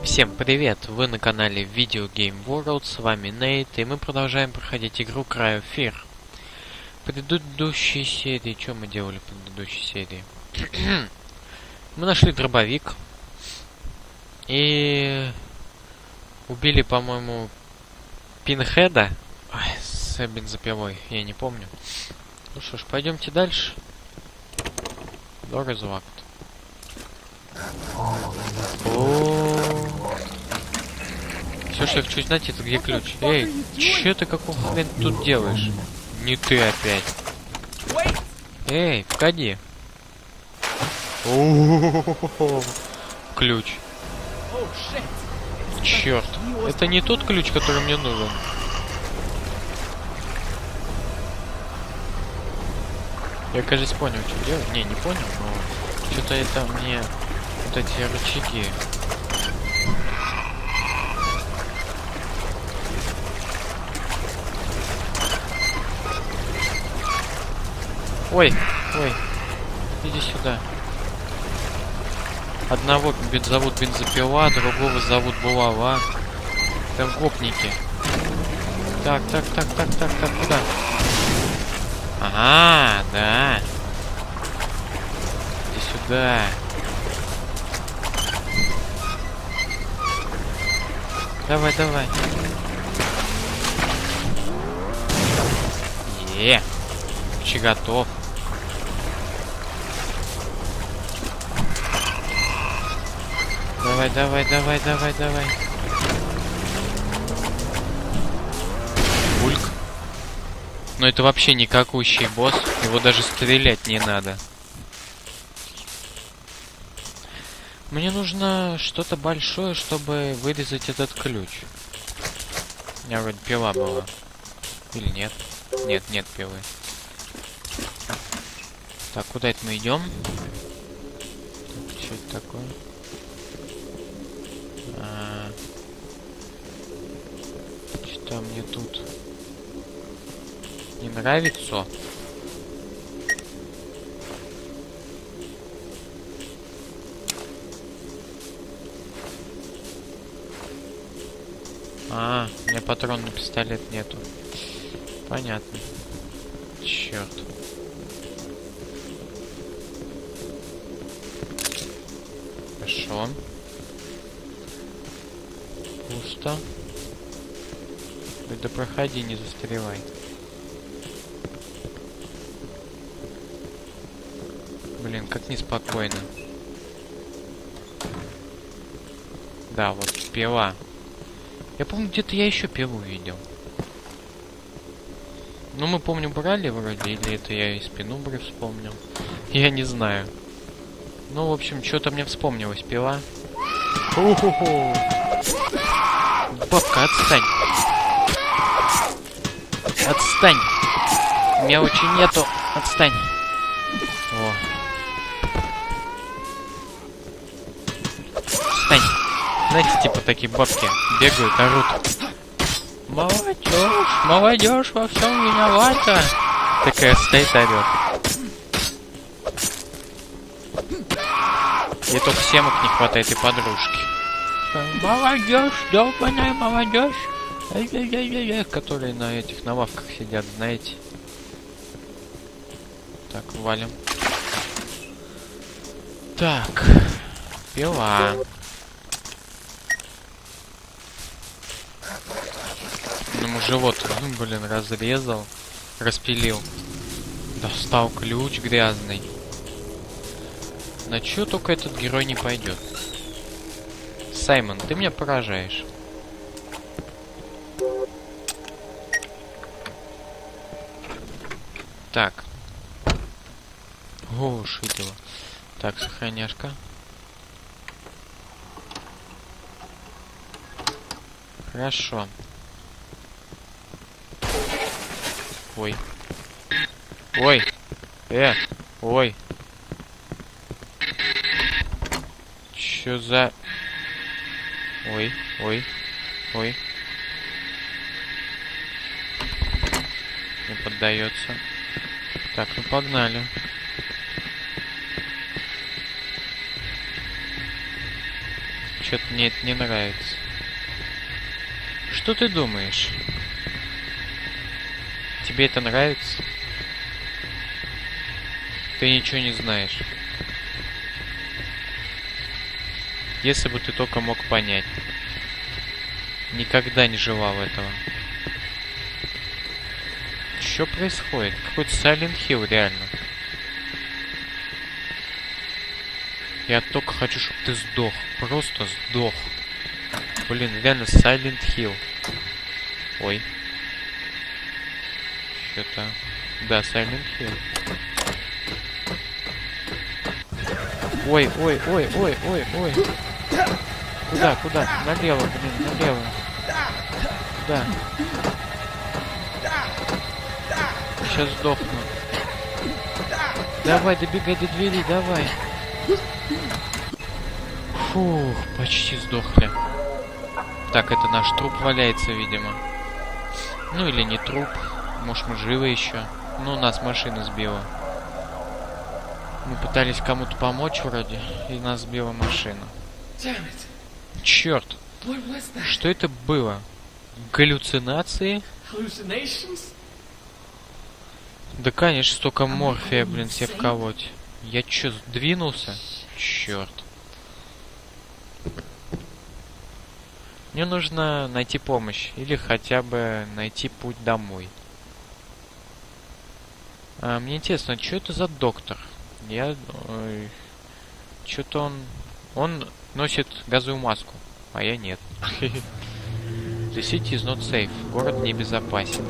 Всем привет! Вы на канале Video Game World, с вами Нейт, и мы продолжаем проходить игру Cry of Fear. В предыдущей серии... Что мы делали в предыдущей серии? Мы нашли дробовик. И... убили, по-моему, Пинхеда. Ой, с бензопилой, я не помню. Ну что ж, пойдемте дальше. Door is locked. Все, что я хочу знать, это где ключ. Эй, че ты какого хрена тут делаешь? Не ты опять. Эй, входи. Ключ. Черт, это не тот ключ, который мне нужен. Я, кажется, понял, что делать. Не понял, но что-то это мне вот эти рычаги. Ой, иди сюда. Одного зовут бензопила, другого зовут булава. Это гопники. Так, куда? Ага, да. Иди сюда. Давай. Ключ готов. Давай. Бульк. Но это вообще никакущий босс. Его даже стрелять не надо. Мне нужно что-то большое, чтобы вырезать этот ключ. У меня вроде пила была. Или нет? Нет пилы. Так, куда это мы идем? Что это такое? Что мне тут не нравится? У меня патрон на пистолет нету. Понятно. Черт. Хорошо. Пусто. Да проходи, не застревай. Блин, как неспокойно. Да, вот пила. Я помню, где-то я еще пилу видел. Ну, мы, помню, брали вроде, или это я из Пенумбры вспомнил. Я не знаю. Ну, в общем, что-то мне вспомнилось. Пила. Ху-ху-ху. Бабка, отстань. Отстань. Мелочи нету. Отстань. О. Отстань. Знаете, типа такие бабки бегают, орут. Молодежь во всем виновата. Такая стоит, орет. И только семок не хватает и подружки. Молодежь, долбаная молодежь. Которые на этих, на лавках сидят, знаете. Так, валим. Так. Пила. Ему живот, блин, разрезал. Распилил. Достал ключ грязный. На чё только этот герой не пойдет? Саймон, ты меня поражаешь. Так. О, шитило. Так, сохраняшка. Хорошо. Ой. Ой. Ой. Чё за... Ой. Не поддается. Так, ну погнали. Что-то мне это не нравится. Что ты думаешь? Тебе это нравится? Ты ничего не знаешь. Если бы ты только мог понять. Никогда не желал этого. Что происходит? Какой-то Silent Hill, реально. Я только хочу, чтобы ты сдох. Просто сдох. Блин, реально Silent Hill. Ой. Что-то... Да, Silent Hill. Ой, ой, ой, ой, ой, ой. Куда, куда? Налево, блин, налево. Куда? Сейчас сдохну. Давай, добегай до двери, давай. Фух, почти сдохли. Так, это наш труп валяется, видимо. Ну или не труп. Может, мы живы еще. Ну, нас машина сбила. Мы пытались кому-то помочь вроде, и нас сбила машина. Черт! Что это было? Галлюцинации? Да, конечно, столько морфия, блин, себе вколоть. Я чё, сдвинулся? Черт. Мне нужно найти помощь. Или хотя бы найти путь домой. Мне интересно, что это за доктор? Что-то он носит газовую маску, а я нет. The city is not safe. Город небезопасен.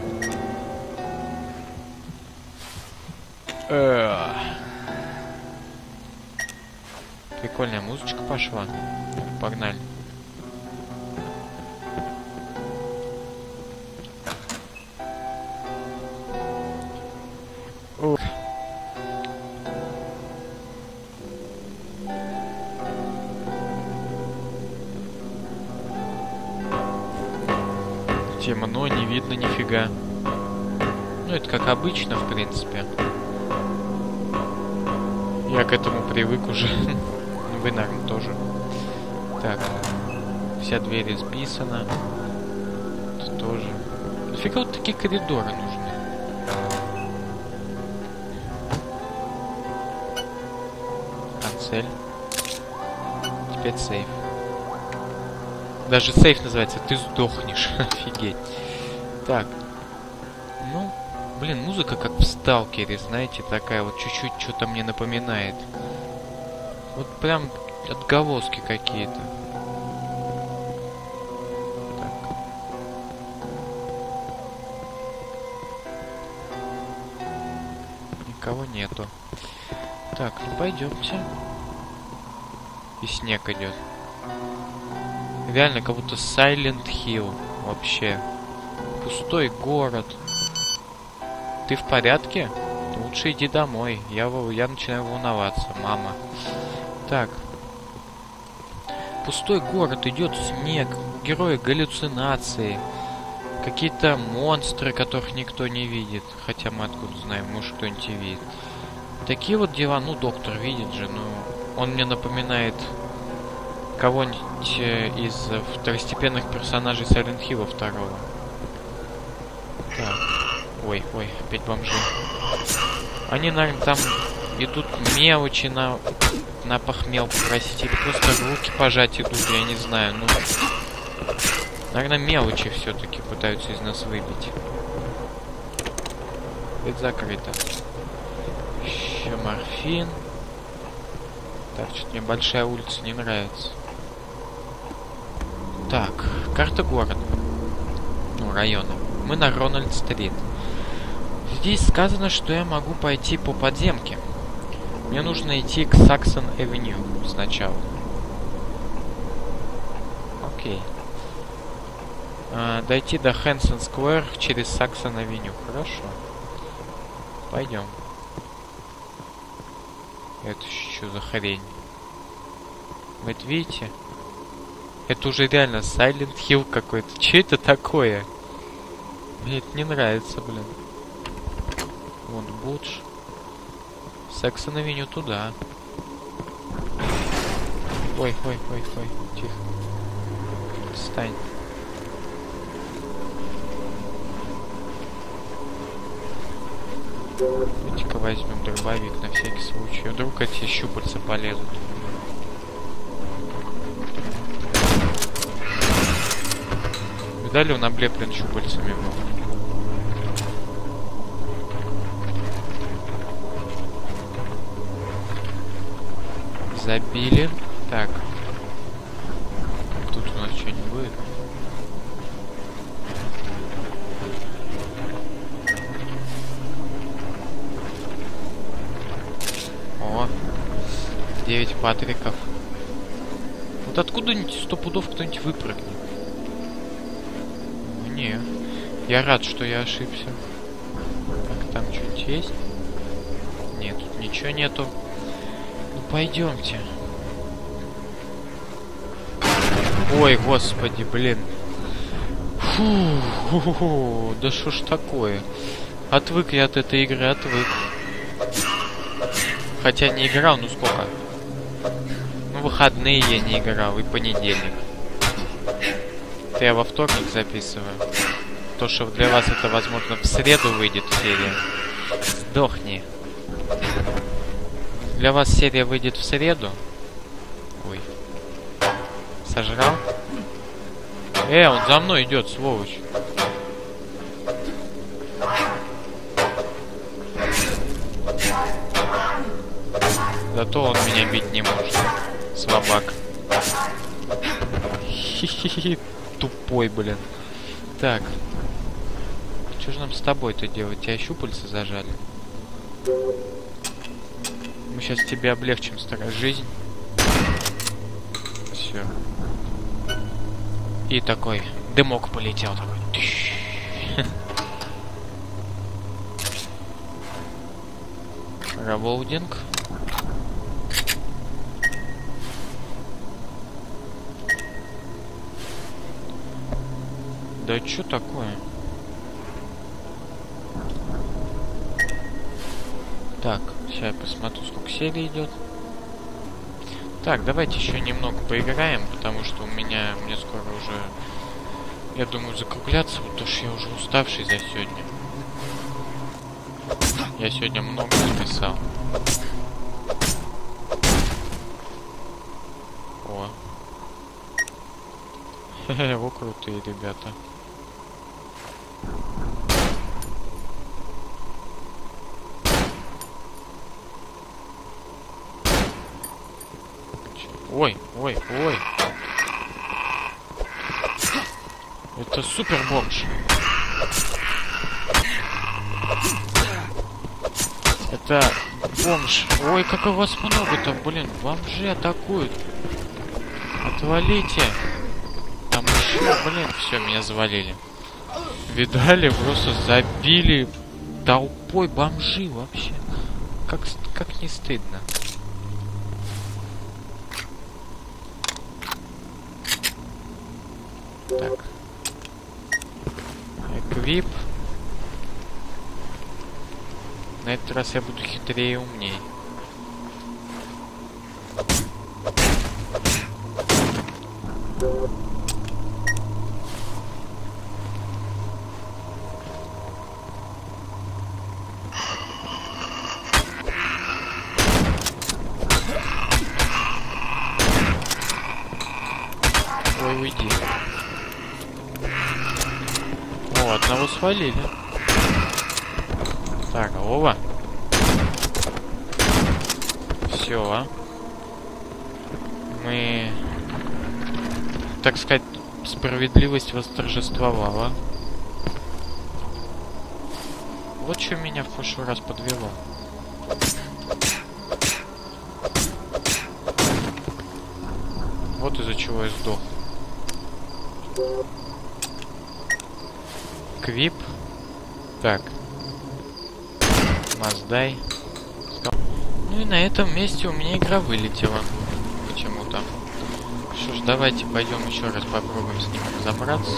Прикольная музычка пошла. Погнали. Темно, не видно нифига. Ну, это как обычно, в принципе. Я к этому привык уже. Вы, наверное, тоже. Так. Вся дверь исписана. Тут тоже. Нафига вот такие коридоры нужны? Канцель. Теперь сейф. Даже сейф называется, ты сдохнешь. Офигеть. Так. Ну, блин, музыка как в Сталкере, знаете, такая вот чуть-чуть что-то мне напоминает. Вот прям отголоски какие-то. Так. Никого нету. Так, ну пойдемте. И снег идет. Реально, как будто Silent Hill. Вообще. Пустой город. Ты в порядке? Лучше иди домой. Я начинаю волноваться, мама. Так. Пустой город, идет снег. Герои галлюцинации. Какие-то монстры, которых никто не видит. Хотя мы откуда знаем, может кто-нибудь и видит. Такие вот дела, ну доктор видит же, ну он мне напоминает кого-нибудь из второстепенных персонажей Silent Hill 2. Так. Ой, опять бомжи. Они, наверное, там идут мелочи на похмел попросить. Или просто руки пожать идут, я не знаю. Ну, наверное, мелочи все-таки пытаются из нас выбить. Это закрыто. Еще морфин. Так, что-то мне большая улица не нравится. Так, карта города. Ну, района. Мы на Рональд-стрит. Здесь сказано, что я могу пойти по подземке. Мне нужно идти к Саксон-авеню сначала. Окей. Дойти до Хэнсон-сквер через Саксон-авеню. Хорошо. Пойдем. Это что за хрень? Вы это видите? Это уже реально Silent Hill какой-то. Че это такое? Мне это не нравится, блин. Вон Будж. Саксон-авеню туда. Ой. Тихо. Встань. Давайте-ка возьмем дробовик на всякий случай. Вдруг эти щупальца полезут. Видали, он облеплен щупальцами был. Забили. Так. Тут у нас что-нибудь будет? О, 9 патриков. Вот откуда-нибудь 100 пудов кто-нибудь выпрыгнет. Не, я рад, что я ошибся. Так, там что-нибудь есть? Нет, тут ничего нету. Ну, пойдемте. Ой, господи, блин. Фу, да что ж такое? Отвык я от этой игры, отвык. Хотя не играл, ну сколько? Ну, выходные я не играл, и понедельник. Это я во вторник записываю. То, что для вас это, возможно, в среду выйдет серия. Сдохни. Для вас серия выйдет в среду. Ой. Сожрал? Он за мной идет, сволочь. Зато он меня бить не может. Слабак. Хи-хи-хи. Тупой, блин. Так. Что же нам с тобой-то делать? Тебя щупальца зажали. Мы сейчас тебе облегчим жизнь. Все. И такой дымок полетел. Такой. Револдинг. Да что такое? Так, сейчас я посмотрю, сколько серий идет. Так, давайте еще немного поиграем, потому что мне скоро уже, я думаю, закругляться, потому что я уже уставший за сегодня. Я сегодня много написал. О. Хе-хе, вы крутые ребята. Ой, ой, ой. Это супер бомж. Это бомж. Ой, как у вас много-то, блин. Бомжи атакуют. Отвалите. Там еще, блин, все, меня завалили. Видали, просто забили толпой бомжи вообще. Как не стыдно. Так. Эквип. На этот раз я буду хитрее и умней. Ой, уйди. О, одного свалили. Так, Ова. Все. Мы, так сказать, справедливость восторжествовала. Вот что меня в прошлый раз подвело. Вот из-за чего я сдох. Квип. Так. Маздай. Ну и на этом месте у меня игра вылетела. Почему-то. Что ж, давайте пойдем еще раз попробуем с ним разобраться.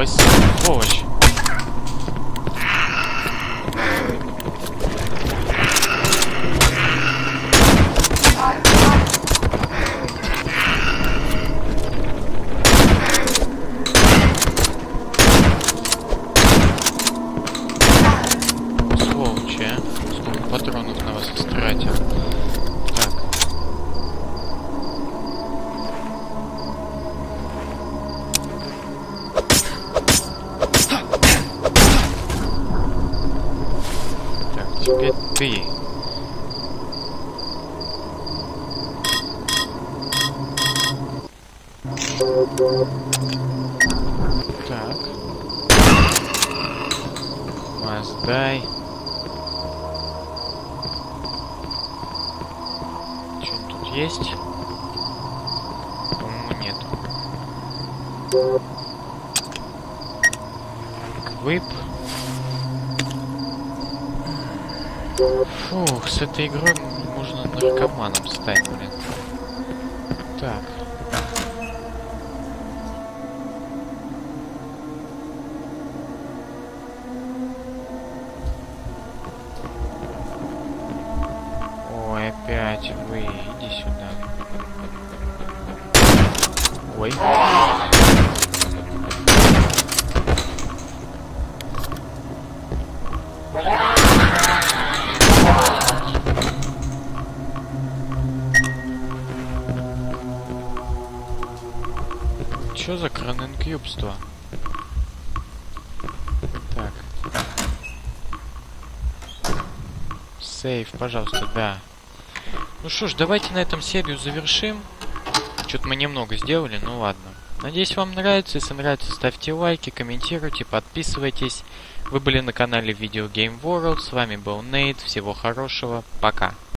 Ой, сволочь. Сволочи, а? Сколько патронов на вас истратил. Так. Теперь ты. Так. Маздай. Что-нибудь тут есть? По-моему, нету. Квип. Фух, с этой игрой можно наркоманом стать, блин. Так. Ой, опять вы, иди сюда. Ой. Чё за краненкьюбство? Так. Сейв, пожалуйста, да. Ну что ж, давайте на этом серию завершим. Что-то мы немного сделали, ну ладно. Надеюсь, вам нравится. Если нравится, ставьте лайки, комментируйте, подписывайтесь. Вы были на канале Video Game World. С вами был Нейт. Всего хорошего. Пока.